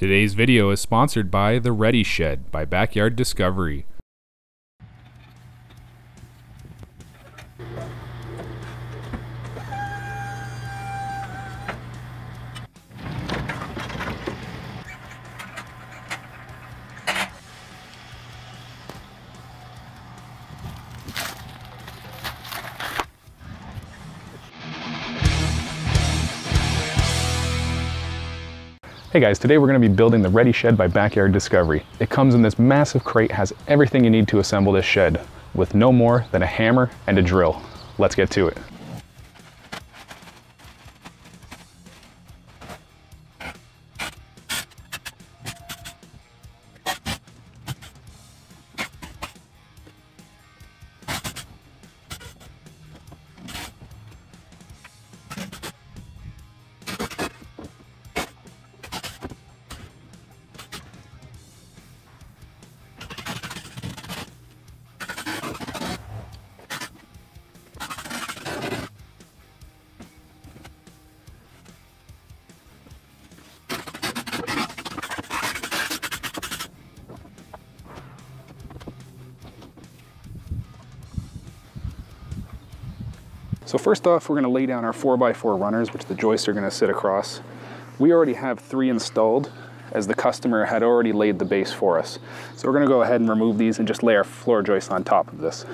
Today's video is sponsored by The Ready Shed by Backyard Discovery. Hey guys, today we're going to be building the Ready Shed by Backyard Discovery. It comes in this massive crate, has everything you need to assemble this shed, with no more than a hammer and a drill. Let's get to it. So first off, we're going to lay down our 4x4 runners, which the joists are going to sit across. We already have 3 installed, as the customer had already laid the base for us. So we're going to go ahead and remove these and just lay our floor joists on top of this.